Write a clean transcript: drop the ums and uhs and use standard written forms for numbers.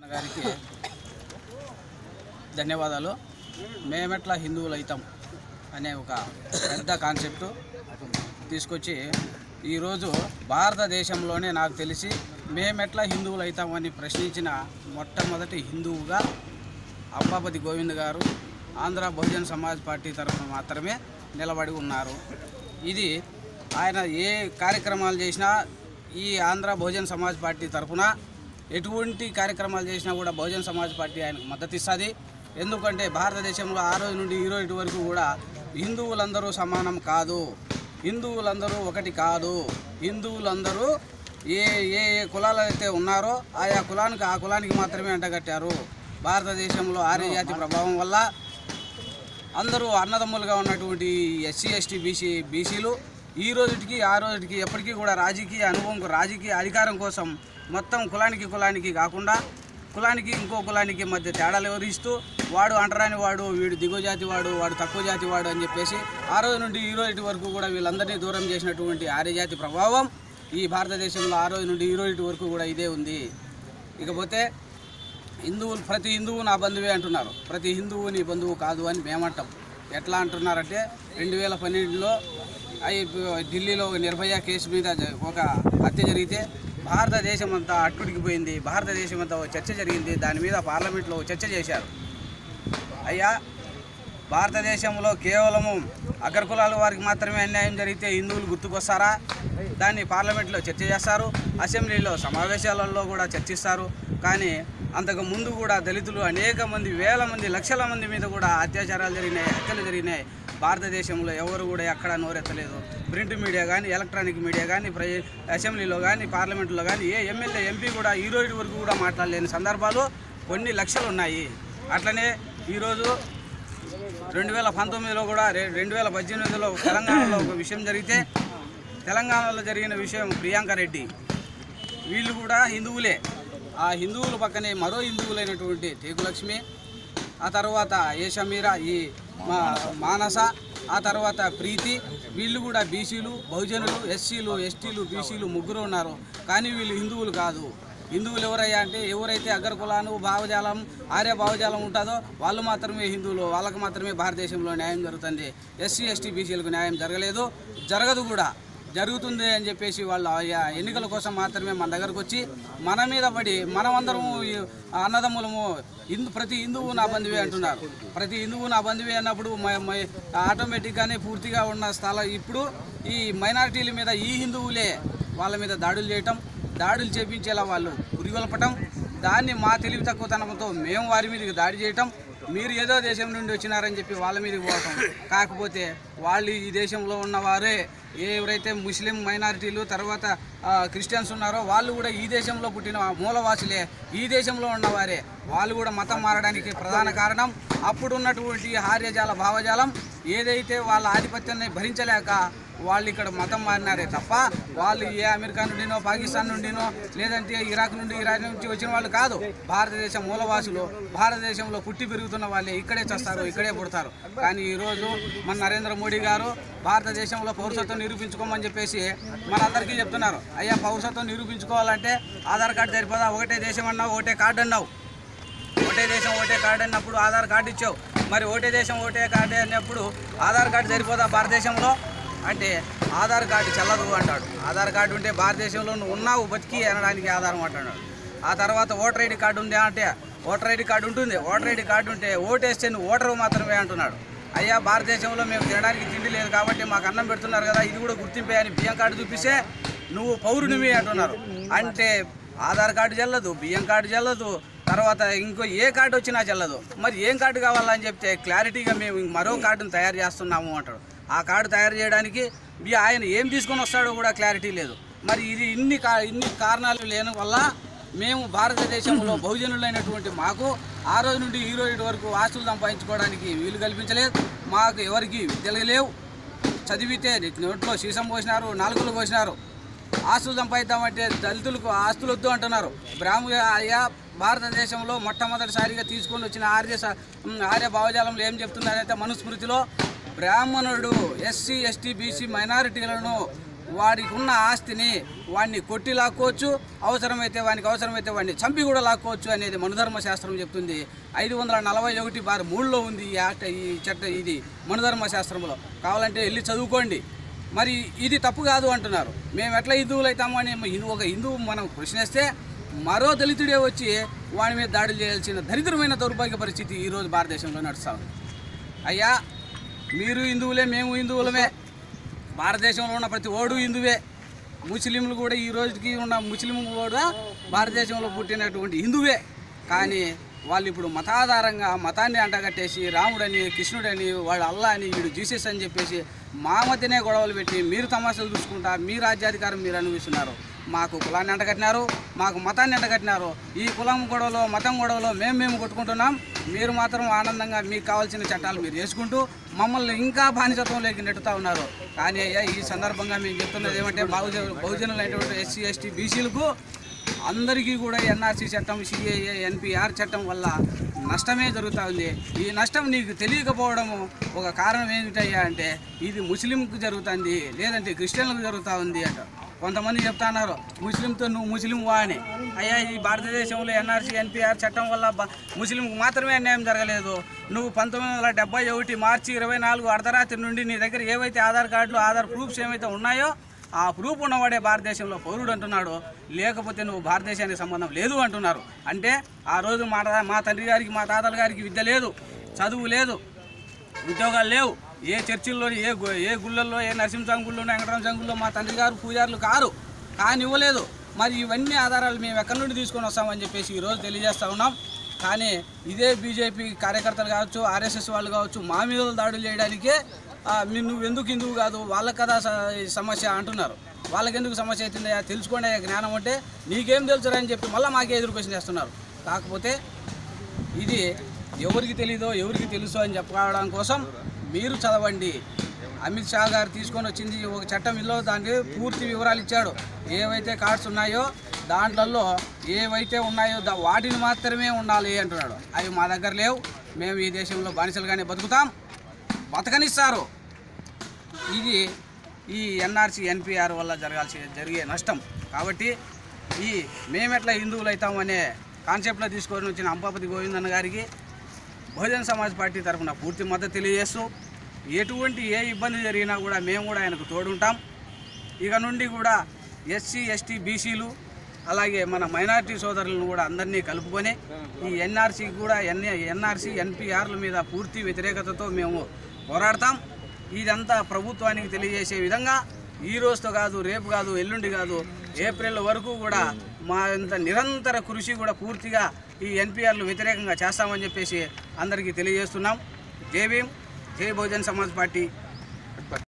గారికి ధన్యవాదాలు. మేమెట్లా హిందువులు అవుతాం అనే ఒక పెద్ద కాన్సెప్ట్ తీసుకొచ్చి ఈరోజు భారతదేశంలోనే నాకు తెలిసి మేమెట్లా హిందువులు అవుతామని ప్రశ్నించిన మొట్టమొదటి హిందువుగా అప్పాపతి గోవింద్ గారు ఆంధ్ర బహుజన్ సమాజ్ పార్టీ తరఫున మాత్రమే నిలబడి ఉన్నారు. ఇది ఆయన ఏ కార్యక్రమాలు చేసినా ఈ ఆంధ్ర బహుజన్ సమాజ్ పార్టీ తరఫున ఎటువంటి కార్యక్రమాలు చేసినా కూడా బహుజన్ సమాజ్ పార్టీ ఆయనకు మద్దతు ఇస్తుంది. ఎందుకంటే భారతదేశంలో ఆ రోజు నుండి ఈ రోజు వరకు కూడా హిందువులందరూ సమానం కాదు, హిందువులందరూ ఒకటి కాదు, హిందువులందరూ ఏ ఏ కులాలు అయితే ఉన్నారో ఆ కులానికి మాత్రమే అంటగట్టారు. భారతదేశంలో ఆర్య జాతి ప్రభావం వల్ల అందరూ అన్నదమ్ములుగా ఉన్నటువంటి ఎస్సీ ఎస్టీ బీసీలు ఈ రోజుకి ఆ రోజుకి ఎప్పటికీ కూడా రాజకీయ అనుభవం రాజకీయ అధికారం కోసం మొత్తం కులానికి కాకుండా కులానికి ఇంకో కులానికి మధ్య తేడాలు వివరిస్తూ వాడు అంటరాని వాడు, వీడు దిగువ జాతి వాడు, వాడు తక్కువ జాతి వాడు అని చెప్పేసి ఆ రోజు నుండి ఈ రోజు వరకు కూడా వీళ్ళందరినీ దూరం చేసినటువంటి ఆర్యజాతి ప్రభావం ఈ భారతదేశంలో ఆ రోజు నుండి ఈ రోజు వరకు కూడా ఇదే ఉంది. ఇకపోతే ప్రతి హిందువు నా బంధువే అంటున్నారు. ప్రతి హిందువు నీ బంధువు కాదు అని మేమంటాం. ఎట్లా అంటున్నారంటే 2012లో ఢిల్లీలో నిర్భయ కేసు మీద ఒక హత్య జరిగితే భారతదేశం అంతా అట్టుడికిపోయింది, భారతదేశం అంతా చర్చ జరిగింది, దాని మీద పార్లమెంట్లో చర్చ చేశారు. అయ్యా, భారతదేశంలో కేవలము అగ్రకులాల వారికి మాత్రమే అన్యాయం జరిగితే హిందువులు గుర్తుకొస్తారా? దాన్ని పార్లమెంట్లో చర్చ చేస్తారు, అసెంబ్లీలో సమావేశాలలో కూడా చర్చిస్తారు. కానీ అంతకు ముందు కూడా దళితులు అనేక మంది, వేల మంది, లక్షల మంది మీద కూడా అత్యాచారాలు జరిగినాయి, హత్యలు జరిగినాయి. భారతదేశంలో ఎవరు కూడా ఎక్కడా నోరెత్తలేదు. ప్రింట్ మీడియా కానీ, ఎలక్ట్రానిక్ మీడియా కానీ, అసెంబ్లీలో కానీ, పార్లమెంట్లో కానీ ఏ ఎమ్మెల్యే ఎంపీ కూడా ఈ రోజు వరకు కూడా మాట్లాడలేని సందర్భాలు కొన్ని లక్షలు ఉన్నాయి. అట్లనే ఈరోజు 2019లో కూడా 2018లో తెలంగాణలో ఒక విషయం జరిగితే తెలంగాణలో జరిగిన విషయం ప్రియాంక రెడ్డి వీళ్ళు కూడా హిందువులే. ఆ హిందువుల పక్కనే మరో హిందువులైనటువంటి టేకులక్ష్మి, ఆ తర్వాత ఏషమీరా, ఈ మానస, ఆ తర్వాత ప్రీతి, వీళ్ళు కూడా బీసీలు, బహుజనులు, ఎస్సీలు, ఎస్టీలు, బీసీలు ముగ్గురు ఉన్నారు. కానీ వీళ్ళు హిందువులు కాదు. హిందువులు ఎవరయ్యా అంటే ఎవరైతే అగ్రకులాలు భావజాలం ఆర్య భావజాలం ఉంటుందో వాళ్ళు మాత్రమే హిందువులు, వాళ్ళకు మాత్రమే భారతదేశంలో న్యాయం జరుగుతుంది. ఎస్సీ ఎస్టీ బీసీలకు న్యాయం జరగలేదు, జరగదు కూడా. జరుగుతుంది అని చెప్పేసి వాళ్ళు ఎన్నికల కోసం మాత్రమే మన దగ్గరకు వచ్చి మన మీద పడి మనమందరము అన్నదమ్ములము ప్రతి హిందువు నా బంధువే అంటున్నారు. ప్రతి హిందువు నా బంధువే అన్నప్పుడు ఆటోమేటిక్గానే పూర్తిగా ఉన్న స్థలం ఇప్పుడు ఈ మైనారిటీల మీద ఈ హిందువులే వాళ్ళ మీద దాడులు చేయటం, దాడులు చేపించేలా వాళ్ళు పురిగొల్పటం, దాన్ని మా తెలివి తక్కువతనంతో మేము వారి మీదకి దాడి చేయటం, మీరు ఏదో దేశం నుండి వచ్చినారని చెప్పి వాళ్ళ మీదకి పోవటం. కాకపోతే వాళ్ళు ఈ దేశంలో ఉన్నవారే, ఎవరైతే ముస్లిం మైనారిటీలు తర్వాత క్రిస్టియన్స్ ఉన్నారో వాళ్ళు కూడా ఈ దేశంలో పుట్టిన మూలవాసులే, ఈ దేశంలో ఉన్నవారే. వాళ్ళు కూడా మతం మారడానికి ప్రధాన కారణం అప్పుడున్నటువంటి ఆర్యజాల భావజాలం ఏదైతే వాళ్ళ ఆధిపత్యాన్ని భరించలేక వాళ్ళు ఇక్కడ మతం మారినారే తప్ప వాళ్ళు ఏ అమెరికా నుండినో, పాకిస్తాన్ నుండినో, లేదంటే ఇరాక్ నుంచి వచ్చిన వాళ్ళు కాదు. భారతదేశ మూలవాసులు, భారతదేశంలో పుట్టి పెరుగుతున్న వాళ్ళే ఇక్కడే చేస్తారు, ఇక్కడే పుడతారు. కానీ ఈరోజు మన నరేంద్ర మోడీ గారు భారతదేశంలో పౌరసత్వం నిరూపించుకోమని చెప్పేసి మనందరికీ చెప్తున్నారు. అయ్యా, పౌరసత్వం నిరూపించుకోవాలంటే ఆధార్ కార్డు సరిపోదా? ఒకటే దేశం అన్నావు, ఒకటే కార్డు అన్నావు. ఒకటే దేశం ఒకటే కార్డు అన్నప్పుడు ఆధార్ కార్డు ఇచ్చావు. మరి ఒకటే దేశం ఒకటే కార్డు అన్నప్పుడు ఆధార్ కార్డు సరిపోదా భారతదేశంలో? అంటే ఆధార్ కార్డు చెల్లదు అంటాడు. ఆధార్ కార్డు ఉంటే భారతదేశంలో నువ్వు ఉన్నావు బతికి అనడానికి ఆధారం అంటున్నాడు. ఆ తర్వాత ఓటర్ ఐడి కార్డు ఉంది అంటే ఓటర్ ఐడి కార్డు ఉంటుంది. ఓటర్ ఐడి కార్డు ఉంటే ఓటేస్తే నువ్వు ఓటరు మాత్రమే అంటున్నాడు. అయ్యా, భారతదేశంలో మేము తినడానికి తిండి లేదు కాబట్టి మాకు అన్నం పెడుతున్నారు కదా, ఇది కూడా గుర్తింపే అని బియ్యం కార్డు చూపిస్తే నువ్వు పౌరునివి అంటున్నారు. అంటే ఆధార్ కార్డు చెల్లదు, బియ్యం కార్డు చెల్లదు, తర్వాత ఇంకో ఏ కార్డు వచ్చినా చెల్లదు. మరి ఏం కార్డు కావాలని చెప్తే క్లారిటీగా మేము మరో కార్డును తయారు చేస్తున్నాము అంటాడు. ఆ కార్డు తయారు చేయడానికి ఆయన ఏం తీసుకొని వస్తాడో కూడా క్లారిటీ లేదు. మరి ఇది ఇన్ని కారణాలు లేని వల్ల మేము భారతదేశంలో బహుజనులైనటువంటి మాకు ఆ రోజు నుండి ఈ రోజు వరకు ఆస్తులు సంపాదించుకోవడానికి వీలు కల్పించలేదు. మాకు ఎవరికి విద్యలు లేవు, చదివితే నోట్లో సీసం పోసినారు, నాలుగులు పోసినారు. ఆస్తులు సంపాదిద్దామంటే దళితులకు ఆస్తులు వద్దు అంటున్నారు. భారతదేశంలో మొట్టమొదటిసారిగా తీసుకొని వచ్చిన ఆర్య భావజాలంలో ఏం చెప్తున్నారంటే మనుస్మృతిలో బ్రాహ్మణుడు ఎస్సీ ఎస్టీ బీసీ మైనారిటీలను వాడికి ఉన్న ఆస్తిని వాడిని కొట్టి లాక్కోవచ్చు, అవసరమైతే వాడిని చంపి కూడా లాక్కోవచ్చు అనేది మనుధర్మశాస్త్రం చెప్తుంది. 541/3లో ఉంది ఈ చట్టం, ఇది మనుధర్మశాస్త్రంలో. కావాలంటే వెళ్ళి చదువుకోండి. మరి ఇది తప్పు కాదు అంటున్నారు. మేము ఎట్లా హిందువులు అవుతాము అని ఒక హిందువు మనం ప్రశ్నిస్తే మరో దళితుడే వచ్చి వాడి మీద దాడులు చేయాల్సిన దరిద్రమైన దౌర్భాగ్య పరిస్థితి ఈరోజు భారతదేశంలో నడుస్తూ ఉంది. అయ్యా, మీరు హిందువులే, మేము హిందువులమే. భారతదేశంలో ఉన్న ప్రతి ఓడు హిందువే. ముస్లింలు కూడా ఈ రోజుకి ఉన్న ముస్లిం కూడా భారతదేశంలో పుట్టినటువంటి హిందువే. కానీ వాళ్ళు ఇప్పుడు మతాధారంగా మతాన్ని అంటగట్టేసి రాముడని, కృష్ణుడని, వాడు అల్లా అని, వీడు జీసస్ అని చెప్పేసి మా మధ్యనే గొడవలు పెట్టి మీరు తమాషాలు చూసుకుంటా మీ రాజ్యాధికారం మీరు అనుభవిస్తున్నారు. మాకు కులాన్ని అంటగట్టినారు, మాకు మతాన్ని అంటగట్టినారు. ఈ కులం గొడవలో మతం గొడవలో మేము కొట్టుకుంటున్నాం. మీరు మాత్రం ఆనందంగా మీకు కావాల్సిన చట్టాలు మీరు చేసుకుంటూ మమ్మల్ని ఇంకా బానిసత్వంలోకి నెట్టుతూ ఉన్నారు. కానీ అయ్యా, ఈ సందర్భంగా మేము చెప్తున్నది ఏమంటే బహుజనులైనటువంటి ఎస్సీ ఎస్టీ బీసీలకు అందరికీ కూడా ఎన్ఆర్సీ చట్టం, సిఏఏ, ఎన్పిఆర్ చట్టం వల్ల నష్టమే జరుగుతూ ఉంది. ఈ నష్టం నీకు తెలియకపోవడము ఒక కారణం ఏమిటయ్యా అంటే ఇది ముస్లింకు జరుగుతుంది, లేదంటే క్రిస్టియన్లకు జరుగుతూ ఉంది అంట. కొంతమంది చెప్తున్నారు ముస్లింతో నువ్వు ముస్లిం వా అని. అయ్యా, ఈ భారతదేశంలో ఎన్ఆర్సీ ఎన్పిఆర్ చట్టం వల్ల ముస్లింకు మాత్రమే అన్యాయం జరగలేదు. నువ్వు 1971 మార్చి 24 అర్ధరాత్రి నుండి నీ దగ్గర ఏవైతే ఆధార్ కార్డులు, ఆధార్ ప్రూఫ్స్ ఏవైతే ఉన్నాయో ఆ ప్రూఫ్ ఉన్నవాడే భారతదేశంలో పౌరుడు అంటున్నాడు. లేకపోతే నువ్వు భారతదేశానికి సంబంధం లేదు అంటున్నారు. అంటే ఆ రోజు మా తండ్రి గారికి, మా తాతల గారికి విద్య లేదు, చదువు లేదు, ఉద్యోగాలు లేవు. ఏ చర్చిల్లో, ఏ గుళ్ళల్లో, ఏ నరసింహస్వామి గుళ్ళో, వెంకటరామ స్వామి గుళ్ళో మా తండ్రి గారు పూజారులు కానీ ఇవ్వలేదు. మరి ఇవన్నీ ఆధారాలు మేము ఎక్కడి నుండి తీసుకొని వస్తామని చెప్పేసి ఈరోజు తెలియజేస్తూ ఉన్నాం. కానీ ఇదే బీజేపీ కార్యకర్తలు కావచ్చు, ఆర్ఎస్ఎస్ వాళ్ళు కావచ్చు, మా మీద దాడులు చేయడానికే నువ్వు ఎందుకు హిందువు కాదు, వాళ్ళకి కదా సమస్య అంటున్నారు. వాళ్ళకి ఎందుకు సమస్య అవుతుందా, తెలుసుకోండి జ్ఞానం అంటే నీకేం తెలుసురా అని చెప్పి మళ్ళీ మాకే ఎదురు క్వశ్చన్ చేస్తున్నారు. కాకపోతే ఇది ఎవరికి తెలీదో ఎవరికి తెలుసో అని చెప్పడం కోసం మీరు చదవండి. అమిత్ షా గారు తీసుకొని వచ్చింది ఒక చట్టం, ఇల్లు దానికి పూర్తి వివరాలు ఇచ్చాడు. ఏవైతే కార్డ్స్ ఉన్నాయో దాంట్లో ఏవైతే ఉన్నాయో వాటిని మాత్రమే ఉండాలి అంటున్నాడు. అవి మా దగ్గర లేవు, మేము ఈ దేశంలో బానిసలుగానే బతకనిస్తారు. ఇది ఈ ఎన్ఆర్సీ ఎన్పిఆర్ వల్ల జరిగే నష్టం. కాబట్టి మేమెట్లా హిందువులు అవుతామనే కాన్సెప్ట్లో తీసుకొని వచ్చిన అంబాపతి గోవిందన్న గారికి బహుజన సమాజ్ పార్టీ తరఫున పూర్తి మద్దతు తెలియజేస్తూ ఎటువంటి ఏ ఇబ్బంది జరిగినా కూడా మేము కూడా ఆయనకు తోడుంటాం. ఇక నుండి కూడా ఎస్సీ ఎస్టీ బీసీలు అలాగే మన మైనారిటీ సోదరులను కూడా అందరినీ కలుపుకొని ఈ ఎన్ఆర్సీ ఎన్పిఆర్ల మీద పూర్తి వ్యతిరేకతతో మేము పోరాడతాం. ఇదంతా ప్రభుత్వానికి తెలియజేసే విధంగా ఈ రోజుతో కాదు, రేపు కాదు, ఎల్లుండి కాదు, ఏప్రిల్ వరకు కూడా మా ఇంత నిరంతర కృషి కూడా పూర్తిగా ఈ ఎన్పిఆర్లు వ్యతిరేకంగా చేస్తామని చెప్పేసి అందరికీ తెలియజేస్తున్నాం. జై భీమ్, జై బహుజన్ సమాజ్ పార్టీ.